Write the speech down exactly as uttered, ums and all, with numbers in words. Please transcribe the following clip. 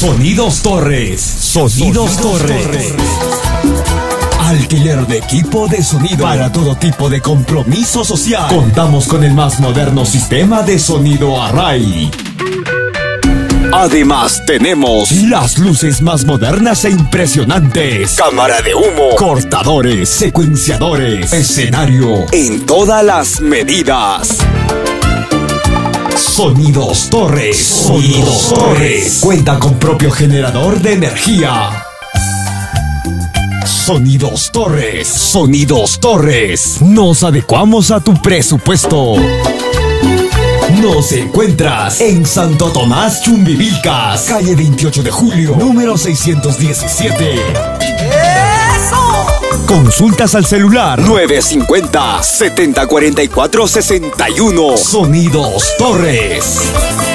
Sonidos Torres. Sonidos, Sonidos Torres. Torres. Alquiler de equipo de sonido para todo tipo de compromiso social. Contamos con el más moderno sistema de sonido Array. Además tenemos las luces más modernas e impresionantes. Cámara de humo, cortadores, secuenciadores, escenario en todas las medidas. Sonidos Torres. Sonidos Torres. Cuenta con propio generador de energía. Sonidos Torres. Sonidos Torres. Nos adecuamos a tu presupuesto. Nos encuentras en Santo Tomás, Chumbivilcas, calle veintiocho de julio, número seiscientos diecisiete. ¡Eso! Consultas al celular nueve cincuenta, setenta cuarenta y cuatro sesenta y uno. Sonidos Torres.